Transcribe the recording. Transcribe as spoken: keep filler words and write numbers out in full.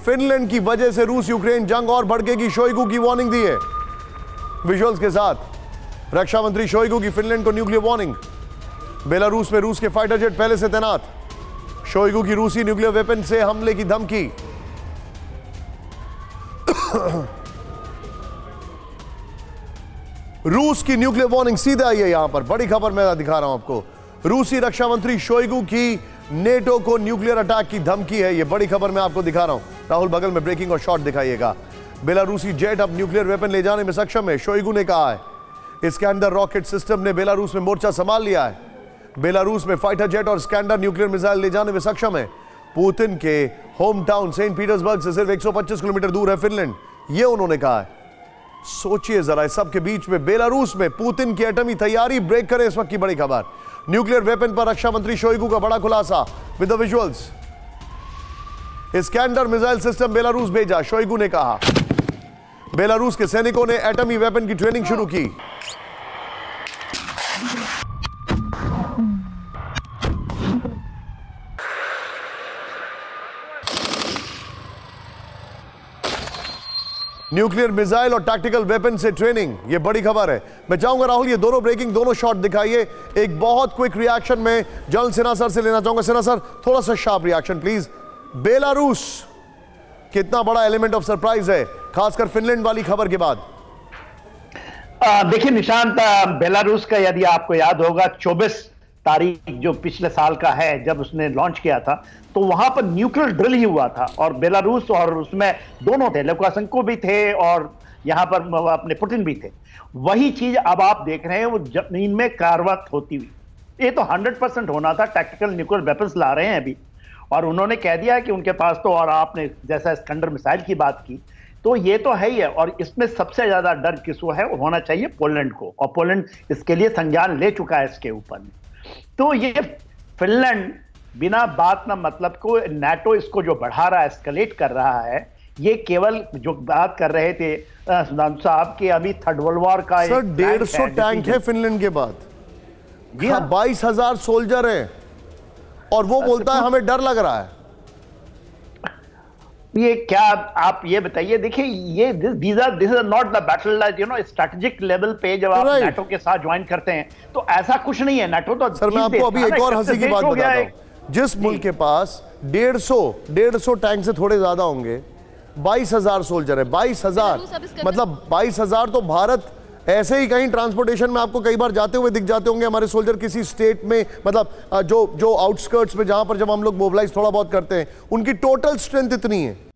Finland की वजह से रूस यूक्रेन जंग और भड़केगी, शोइगु की वार्निंग दी है विजुअल्स के साथ। रक्षा मंत्री शोइगु की फिनलैंड को न्यूक्लियर वार्निंग। बेलारूस में रूस के फाइटर जेट पहले से तैनात, शोइगु की रूसी न्यूक्लियर वेपन से हमले की धमकी। रूस की न्यूक्लियर वार्निंग सीधे आई है यहां पर, बड़ी खबर मैं दिखा रहा हूं आपको। रूसी रक्षा मंत्री शोइगु की नेटो को न्यूक्लियर अटैक की धमकी है, यह बड़ी खबर मैं आपको दिखा रहा हूं। राहुल बगल में ब्रेकिंग और शॉट दिखाइएगा। बेलारूसी जेट अब न्यूक्लियर वेपन ले जाने में सक्षम है, शोइगु ने कहा है। स्कैंडर रॉकेट सिस्टम ने बेलारूस में मोर्चा संभाल लिया है। बेलारूस में फाइटर जेट और स्कैंडर न्यूक्लियर मिसाइल ले जाने में सक्षम है। पुतिन के होम टाउन सेंट पीटर्सबर्ग से सिर्फ एक सौ पच्चीस किलोमीटर दूर है फिनलैंड, यह उन्होंने कहा है। सोचिए जरा, इस सब के बीच में बेलारूस में पुतिन की एटमी तैयारी ब्रेक करे इस वक्त की बड़ी खबर। न्यूक्लियर वेपन पर रक्षा मंत्री शोइगु का बड़ा खुलासा with the visuals. Iskander missile system Belarus भेजा, शोइगु ने कहा। बेलारूस के सैनिकों ने एटमी वेपन की ट्रेनिंग शुरू की। न्यूक्लियर मिसाइल और टैक्टिकल वेपन से ट्रेनिंग, यह बड़ी खबर है। मैं चाहूंगा राहुल ये दोनों ब्रेकिंग, दोनों शॉट दिखाइए। एक बहुत क्विक रिएक्शन में जनरल सिन्हा सर से लेना चाहूंगा। सिन्हा सर, थोड़ा सा शार्प रिएक्शन प्लीज। बेलारूस कितना बड़ा एलिमेंट ऑफ सरप्राइज है, खासकर फिनलैंड वाली खबर के बाद। देखिए निशांत, बेलारूस का यदि आपको याद होगा चौबीस तारीख जो पिछले साल का है, जब उसने लॉन्च किया था, तो वहां पर न्यूक्लियर ड्रिल ही हुआ था और बेलारूस और उसमें दोनों थे, लुकाशेंको भी थे और यहां पर अपने पुतिन भी थे। वही चीज अब आप देख रहे हैं वो जमीन में कार्रवाई होती हुई। ये तो हंड्रेड परसेंट होना था, टैक्टिकल न्यूक्लियर वेपन्स ला रहे हैं अभी, और उन्होंने कह दिया कि उनके पास तो, और आपने जैसा स्कैंडर मिसाइल की बात की, तो ये तो है ही है। और इसमें सबसे ज्यादा डर किसको है, होना चाहिए पोलैंड को, और पोलैंड इसके लिए संज्ञान ले चुका है इसके ऊपर। तो ये फिनलैंड बिना बात ना मतलब को नाटो इसको जो बढ़ा रहा है, एस्केलेट कर रहा है, ये केवल जो बात कर रहे थे सुधांशु साहब कि अभी थर्ड वर्ल्ड वॉर का सर डेढ़ सौ टैंक है फिनलैंड के बाद, बाईस हजार सोल्जर हैं, और वो बोलता है हमें डर लग रहा है। ये क्या, आप ये बताइए, देखिए ये this are this is not the battle, you know, strategic level पे जब आप नाटो के साथ ज्वाइन करते हैं तो ऐसा कुछ नहीं है। नाटो तो सर मैं आपको अभी एक और हंसी की बात बताता हूं, जिस मुल्क के पास डेढ़ सौ डेढ़ सौ टैंक से थोड़े ज्यादा होंगे, बाईस हजार सोल्जर है, बाईस हजार मतलब बाईस हजार तो भारत ऐसे ही कहीं ट्रांसपोर्टेशन में आपको कई बार जाते हुए दिख जाते होंगे हमारे सोल्जर किसी स्टेट में, मतलब जो जो आउटस्कर्ट्स में जहां पर जब हम लोग मोबिलाइज थोड़ा बहुत करते हैं, उनकी टोटल स्ट्रेंथ इतनी है।